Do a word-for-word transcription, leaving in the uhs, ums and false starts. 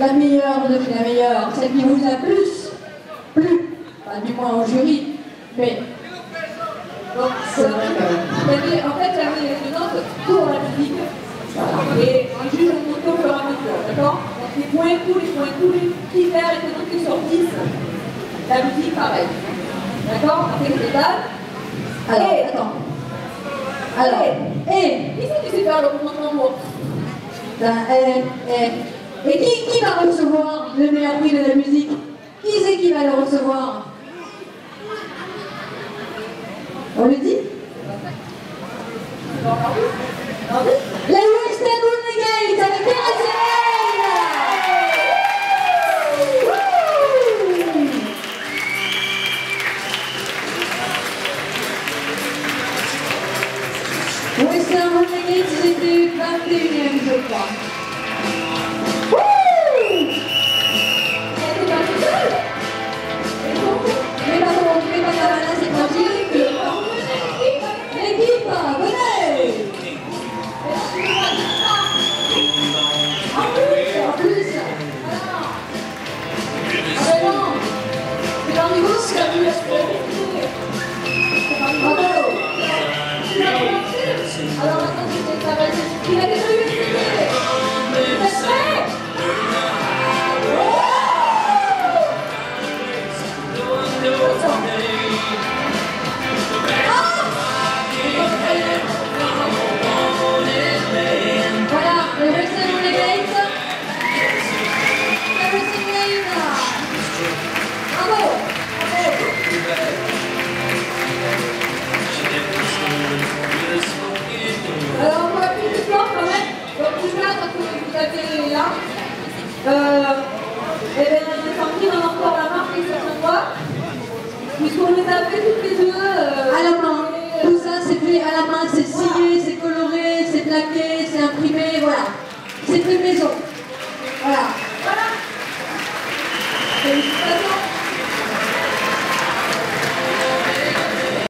la meilleure de la meilleure, celle qui vous a plus, plus, enfin, du moins au jury, mais bon, c'est vrai quand même. Il y avait, en fait, il y avait des notes pour la musique, voilà. Et un juge a noté au fur et à mesure, d'accord? Donc les points, tous les points, tous les critères étaient notés sur dix. La musique, pareil. D'accord? Avec les dates. Alors, et, attends. Alors, et, et, qui c'est qui sait faire le remontement moi? Ben, et, et, et qui, qui va recevoir le meilleur prix de la musique? Qui c'est qui va le recevoir? On le dit? La Western Renegade avec Teresa. Western Renegade, c'était vingt et unième, je crois. Mais pardon, mais pas là, c'est tranquille. L'équipe, venez! En plus, en plus. Ah ben non, c'est dans le niveau, c'est la plus bravo. Alors attendez, ça va être... Il a des trucs. Vous êtes prêts? Voilà, le Western Renegade. Everything Lane. Bravo. Alors, on va plus de temps quand même. Donc, déjà, quand vous avez là, euh, et bien, les on a encore la marque sur ce doigt. Puisqu'on les a fait toutes les deux. Euh, à la main. Tout ça, c'est fait à la main. C'est scié, c'est coloré, c'est plaqué, c'est imprimé, voilà. C'est fait maison.